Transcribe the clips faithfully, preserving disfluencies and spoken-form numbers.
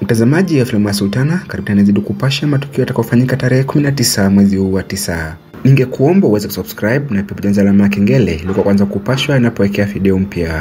Mtazamaji wa filamu ya Sultana, karibu nizidi kupasha matukio yatakayofanyika tarehe kumi na tisa mwezi huu wa tisa. Ningekuomba uweze kusubscribe na pia bonyeza alama ya kengele ili kwanza kupashwa ninapowekea video mpya.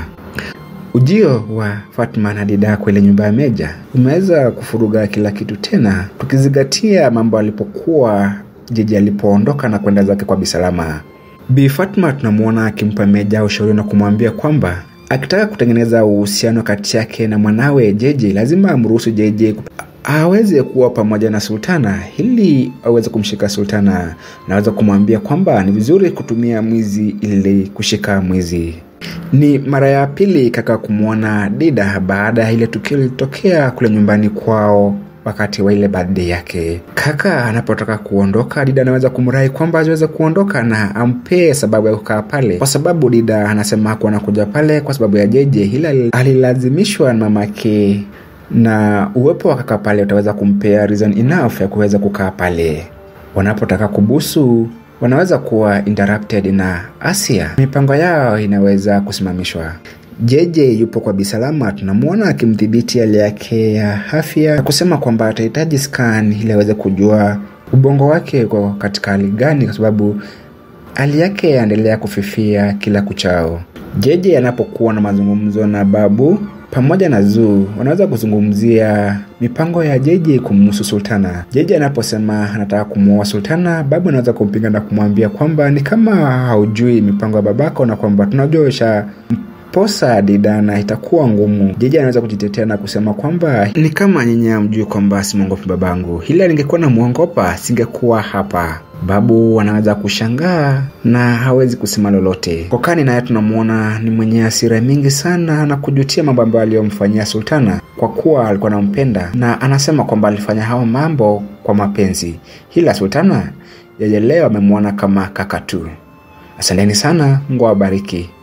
Ujio wa Fatma na Dida kwa ile nyumba ya Meja umeweza kufuruga kila kitu tena, tukizingatia mambo alipokuwa Jeje alipoondoka na kwenda zake kwa Bisalama. Bi Fatma tunamuona akimpa Meja ushauri na kumwambia kwamba akitaka kutengeneza uhusiano kati yake na mwanawe Jeje lazima amruhusu Jeje aweze kuwa pamoja na Sultana ili aweze kumshika Sultana. Naweza kumwambia kwamba ni vizuri kutumia mwizi ili kushika mwizi. Ni mara ya pili kaka kumuona Dida baada ya ile tukio lilitokea kule nyumbani kwao wakati wa ile birthday yake. Kaka anapotaka kuondoka, Dida anaweza kumrai kwamba aweze kuondoka na ampe sababu ya kukaa pale, kwa sababu Dida anasema hakuwa anakuja pale kwa sababu ya Jeje, ila alilazimishwa na mamake, na uwepo wa kaka pale utaweza kumpea reason enough ya kuweza kukaa pale. Wanapotaka kubusu wanaweza kuwa interrupted na Asia, mipango yao inaweza kusimamishwa. Jeje yupo kwa Bisalama, tunamuona akimdhibiti hali yake ya afya na kusema kwamba atahitaji scan ili aweze kujua ubongo wake kwa katika hali gani, kwa sababu hali yake yaendelea kufifia kila kuchao. Jeje anapokuwa na mazungumzo na Babu pamoja na Zuu, wanaweza kuzungumzia mipango ya Jeje kumhusu Sultana. Jeje anaposema anataka kumuoa Sultana, Babu anaweza kumpinga na kumwambia kwamba ni kama haujui mipango ya babako na kwamba tunajua posa Dida na itakuwa ngumu. Jeje anaweza kujitetea na kusema kwamba ni kama nyinyi hamjui kwamba simongopi babangu, ila ningekuwa na muongopa singekuwa hapa. Babu anaweza kushangaa na hawezi kusema lolote. Kokani naye tunamuona ni mwenye hasira mingi sana na kujutia mambo ambayo aliyomfanyia Sultana kwa kuwa alikuwa anampenda, na anasema kwamba alifanya hao mambo kwa mapenzi, ila Sultana yeye leo amemwona kama kaka tu. Asanteni sana, Mungu awabariki.